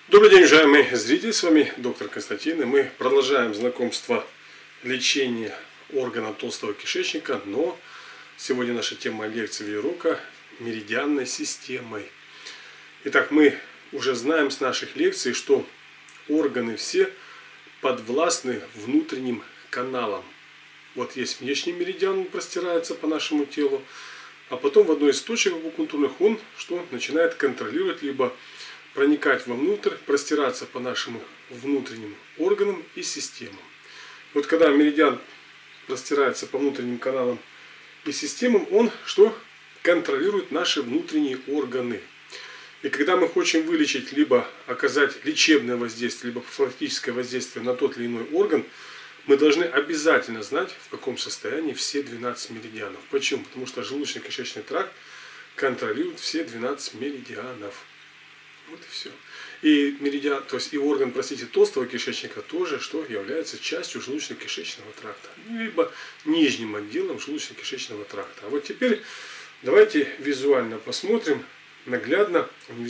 Добрый день, уважаемые зрители, с вами доктор Константин, и мы продолжаем знакомство лечения органа толстого кишечника, но сегодня наша тема лекции или урока – меридианной системой. Итак, мы уже знаем с наших лекций, что органы все подвластны внутренним каналам. Вот есть внешний меридиан, он простирается по нашему телу, а потом в одной из точек акупунктурных он начинает контролировать, либо проникать вовнутрь, простираться по нашим внутренним органам и системам. Вот когда меридиан простирается по внутренним каналам и системам, он контролирует наши внутренние органы. И когда мы хотим вылечить, либо оказать лечебное воздействие, либо профилактическое воздействие на тот или иной орган, мы должны обязательно знать, в каком состоянии все 12 меридианов. Почему? Потому что желудочно-кишечный тракт контролирует все 12 меридианов. Вот и все. И меридиан, то есть и орган, толстого кишечника тоже, является частью желудочно-кишечного тракта, либо нижним отделом желудочно-кишечного тракта. А вот теперь давайте визуально посмотрим, наглядно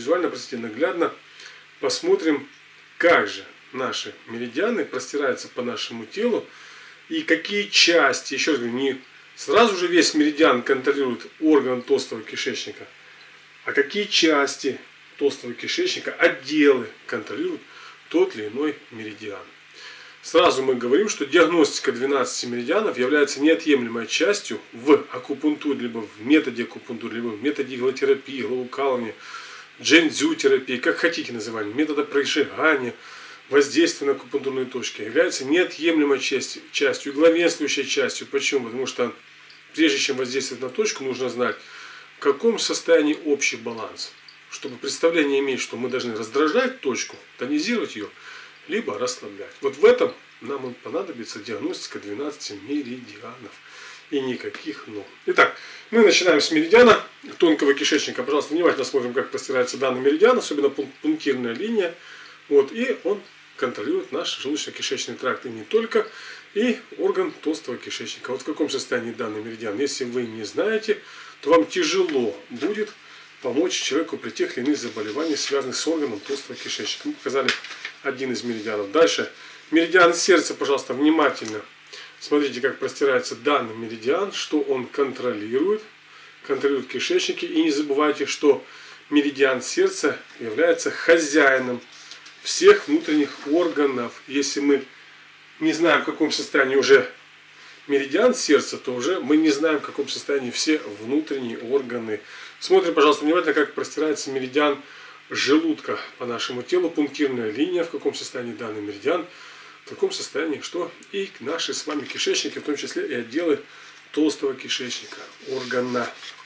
посмотрим, как же наши меридианы простираются по нашему телу и какие части, еще раз говорю, не сразу же весь меридиан контролирует орган толстого кишечника, а какие части толстого кишечника, отделы контролируют тот или иной меридиан. Сразу мы говорим, что диагностика 12 меридианов является неотъемлемой частью в акупунктуре, либо в методе акупунктуры, либо в методе иглотерапии, иглоукалывания, джэньцзю-терапии, как хотите называть, метода прожигания, воздействия на акупунктурные точки, является неотъемлемой частью и главенствующей частью. Почему? Потому что прежде чем воздействовать на точку, нужно знать, в каком состоянии общий баланс. Чтобы представление иметь, что мы должны раздражать точку, тонизировать ее, либо расслаблять. Вот в этом нам понадобится диагностика 12 меридианов. И никаких «но». Итак, мы начинаем с меридиана тонкого кишечника. Пожалуйста, внимательно смотрим, как простирается данный меридиан, особенно пунктирная линия. Вот, и он контролирует наш желудочно-кишечный тракт. И не только, и орган толстого кишечника. Вот в каком состоянии данный меридиан. Если вы не знаете, то вам тяжело будет помочь человеку при тех или иных заболеваниях, связанных с органом толстого кишечника. Мы показали один из меридианов. Дальше. Меридиан сердца, пожалуйста, внимательно смотрите, как простирается данный меридиан, что он контролирует кишечники. И не забывайте, что меридиан сердца является хозяином всех внутренних органов. Если мы не знаем, в каком состоянии уже меридиан сердца, то уже мы не знаем, в каком состоянии все внутренние органы. Смотрим, пожалуйста, внимательно, как простирается меридиан желудка по нашему телу, пунктирная линия, в каком состоянии данный меридиан, в каком состоянии и наши с вами кишечники, в том числе и отделы толстого кишечника, органа.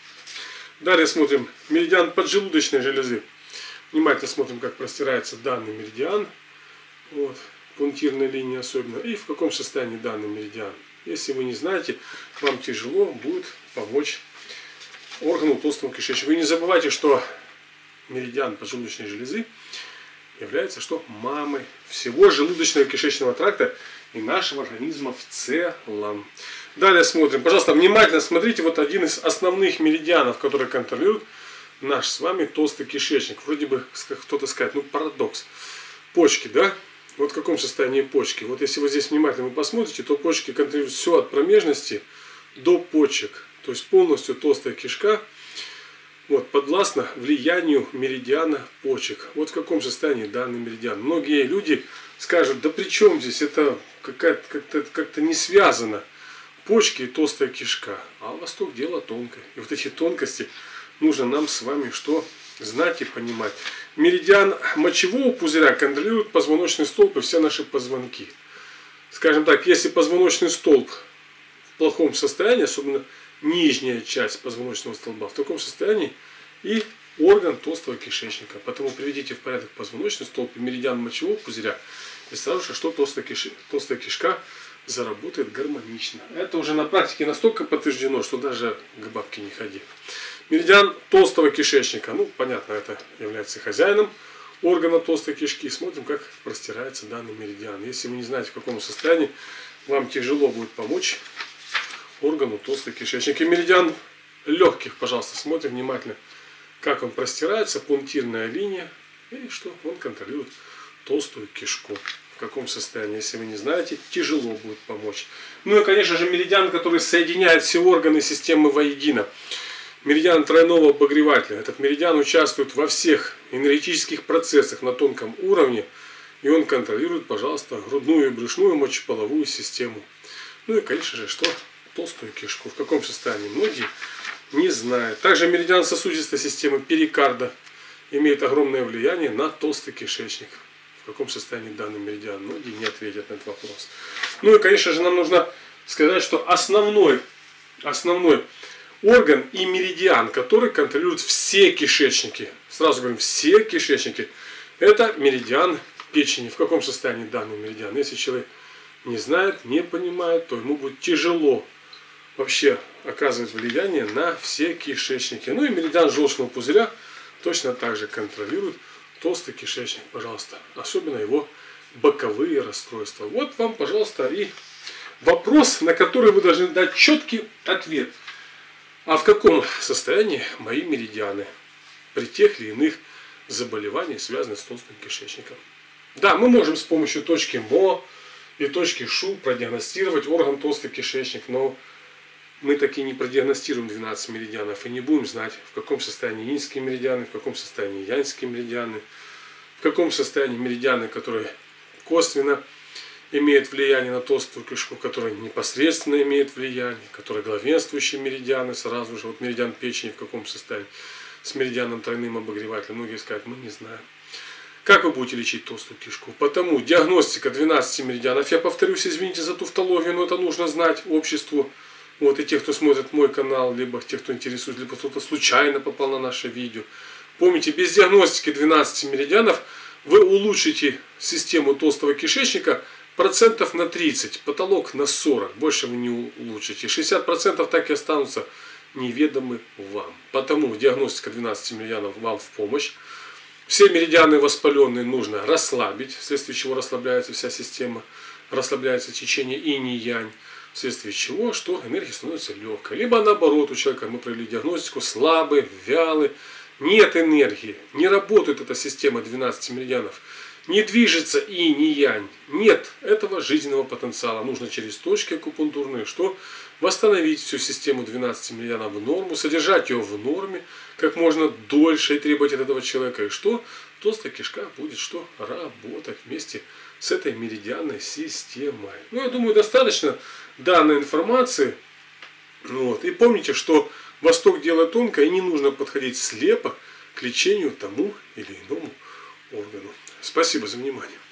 Далее смотрим меридиан поджелудочной железы. Внимательно смотрим, как простирается данный меридиан, вот, пунктирная линия особенно, и в каком состоянии данный меридиан. Если вы не знаете, вам тяжело будет помочь органу толстого кишечника. Вы не забывайте, что меридиан поджелудочной железы является мамой всего желудочного кишечного тракта и нашего организма в целом. Далее смотрим. Пожалуйста, внимательно смотрите. Вот один из основных меридианов, который контролирует наш с вами толстый кишечник. Вроде бы кто-то скажет, парадокс. Почки, да? Вот в каком состоянии почки. Вот если вы здесь внимательно посмотрите, то почки контролируют все от промежности до почек. То есть полностью толстая кишка подвластна влиянию меридиана почек. Вот в каком состоянии данный меридиан. Многие люди скажут, да при чем здесь, это как-то не связано. Почки и толстая кишка. А у вас дело тонкое. И вот эти тонкости нужно нам с вами знать и понимать. Меридиан мочевого пузыря контролирует позвоночный столб и все наши позвонки. Скажем так, если позвоночный столб в плохом состоянии, особенно нижняя часть позвоночного столба, в таком состоянии и орган толстого кишечника. Поэтому приведите в порядок позвоночный столб и меридиан мочевого пузыря, и сразу же, толстая кишка заработает гармонично. Это уже на практике настолько подтверждено, что даже к бабке не ходи. Меридиан толстого кишечника, понятно, это является хозяином органа толстой кишки. Смотрим, как простирается данный меридиан. Если вы не знаете, в каком состоянии, вам тяжело будет помочь органу толстой кишечника. И меридиан легких, пожалуйста, смотрим внимательно, как он простирается, пунктирная линия, И что? Он контролирует толстую кишку. В каком состоянии, если вы не знаете, тяжело будет помочь. Ну и, конечно же, меридиан, который соединяет все органы системы воедино. Меридиан тройного обогревателя. Этот меридиан участвует во всех энергетических процессах на тонком уровне. И он контролирует, пожалуйста, грудную и брюшную мочеполовую систему. Ну и, конечно же, что? Толстую кишку. В каком состоянии? Многие не знают. Также меридиан сосудистой системы перикарда имеет огромное влияние на толстый кишечник. В каком состоянии данный меридиан? Многие не ответят на этот вопрос. Ну и, конечно же, нам нужно сказать, что основной орган и меридиан, который контролирует все кишечники, сразу говорим, все кишечники, это меридиан печени. В каком состоянии данный меридиан? Если человек не знает, не понимает, то ему будет тяжело вообще оказывать влияние на все кишечники. Ну и меридиан желчного пузыря точно так же контролирует толстый кишечник, пожалуйста. Особенно его боковые расстройства. Вот вам, пожалуйста, и вопрос, на который вы должны дать четкий ответ. А в каком состоянии мои меридианы при тех или иных заболеваниях, связанных с толстым кишечником? Да, мы можем с помощью точки МО и точки ШУ продиагностировать орган толстый кишечник, но мы таки не продиагностируем 12 меридианов и не будем знать, в каком состоянии иньские меридианы, в каком состоянии яньские меридианы, в каком состоянии меридианы, которые косвенно имеют влияние на толстую кишку, которые непосредственно имеют влияние, которые главенствующие меридианы, сразу же, вот меридиан печени в каком состоянии, с меридианом тройным обогревателем, многие скажут, мы не знаем. Как вы будете лечить толстую кишку? Потому диагностика 12 меридианов, я повторюсь, извините за тавтологию, но это нужно знать обществу. Вот, и те, кто смотрит мой канал, либо те, кто интересуется, либо кто-то случайно попал на наше видео. Помните, без диагностики 12 меридианов вы улучшите систему толстого кишечника процентов на 30, потолок на 40. Больше вы не улучшите. 60% так и останутся неведомы вам. Потому диагностика 12 меридианов вам в помощь. Все меридианы воспаленные нужно расслабить, вследствие чего расслабляется вся система, расслабляется течение инь и янь, вследствие чего, что энергия становится легкой. Либо наоборот, у человека мы провели диагностику, слабый, вялый, нет энергии, не работает эта система 12 меридианов, не движется инь и янь, нет этого жизненного потенциала. Нужно через точки акупунктурные, что восстановить всю систему 12 меридианов в норму, содержать ее в норме как можно дольше и требовать от этого человека. И что? Толстая кишка будет что? Работать вместе с этой меридианной системой. Ну, я думаю, достаточно данной информации. Вот. И помните, что Восток дело тонкое, и не нужно подходить слепо к лечению тому или иному органу. Спасибо за внимание.